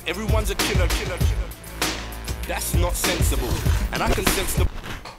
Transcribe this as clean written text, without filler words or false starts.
Everyone's a killer. That's not sensible. And I can sense the